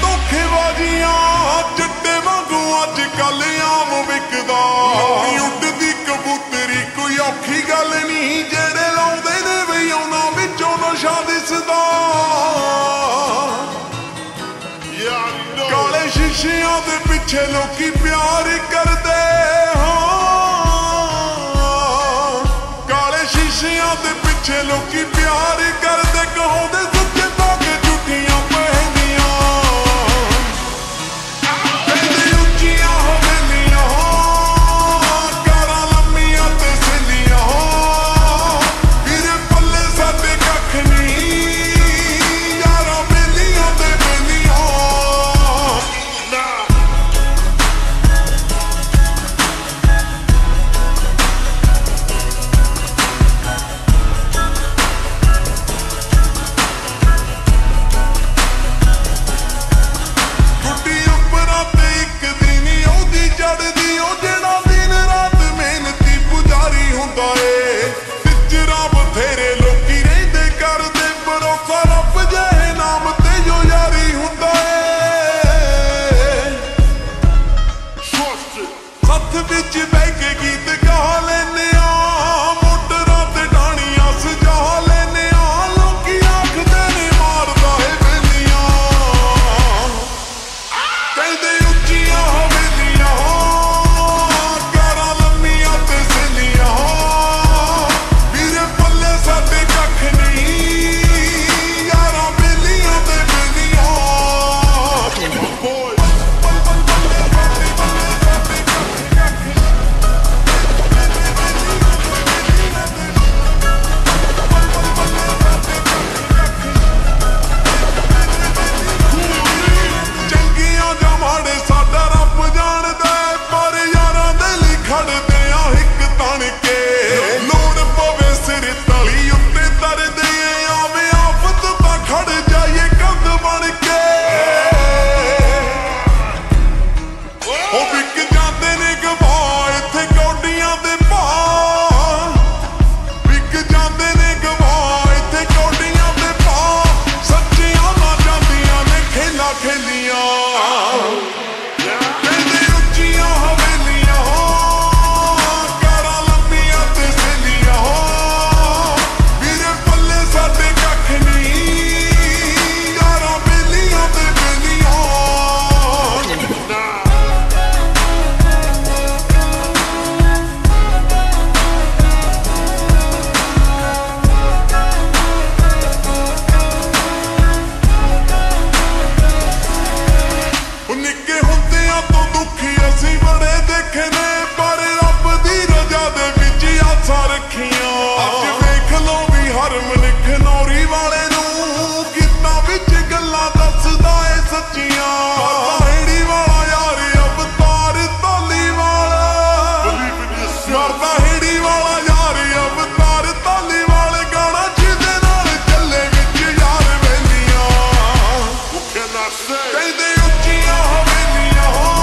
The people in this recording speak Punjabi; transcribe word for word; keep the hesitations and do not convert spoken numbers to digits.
ਧੋਖੇਬਾਜ਼ੀਆਂ ਚਿੱਟੇ ਵਾਂਗੂ ਅੱਜ ਕੱਲ ਆਮ ਵਿਕਦਾ। ਉੱਡਦੀ ਕਬੂਤਰੀ ਕੋਈ ਔਖੀ ਗੱਲ ਨਹੀਂ, ਜਿਹੜੇ ਲਾਉਂਦੇ ਨੇ ਵੀ ਉਹਨਾਂ ਵਿੱਚੋਂ ਨਸ਼ਾ ਦਿਸਦਾ। ਕਾਲੇ ਸ਼ੀਸ਼ਿਆਂ ਦੇ ਪਿੱਛੇ ਲੋਕੀ ਪਿਆਰ ਕਰਦੇ, ਹਾਂ ਕਾਲੇ ਸ਼ੀਸ਼ਿਆਂ ਦੇ ਪਿੱਛੇ ਲੋਕੀ ਪਿਆਰ ਕਰਦੇ। ਕਹਾਉਂਦੇ ਸੱਚੇ ਪਾ ਕੇ ਝੂਠੀਆਂ ਪਹਿਨੀਆਂ, ਕਹਿੰਦੇ ਉੱਚੀਆਂ ਹਵੇਲੀਆਂ, ਕਾਰਾਂ ਲੰਮੀਆਂ ਤੇ ਸੈਲੀਆਂ। ਵੀਰੇ ਪੱਲੇ ਸਾਡੇ ਕੱਖ ਨਹੀਂ, ਯਾਰਾਂ ਬੇਲੀਆਂ ਤੇ ਬੇਲੀਆਂ। ਵਿੱਚ ਬਹਿ ਕੇ ਗੀਤ ਗਾ ਲੈਨੇ ਆ, ਮੋਟਰਾਂ ਤੇ ਡਾਣੀਆਂ ਸਜਾ ਲੈਨੇ ਆ। ਲੋਕੀ ਆਖਦੇ ਨੇ ਮਾਰਦਾ ਏ ਵੇਲੀਆਂ, ਕਹਿੰਦੇ ਉੱਚੀਆਂ ਹਵੇਲੀਆਂ, ਕਾਰਾਂ ਲੰਮੀਆਂ ਤੇ ਸੈਲੀਆਂ। ਵੀਰੇ ਪੱਲੇ ਸਾਡੇ ਕੱਖ ਨਹੀਂ, ਯਾਰਾਂ ਬੇਲੀਆਂ ਤੇ ਬੇਲੀਆਂ। ਕਹਿੰਦੇ ਉੱਚੀਆਂ ਹਵੇਲੀਆਂ।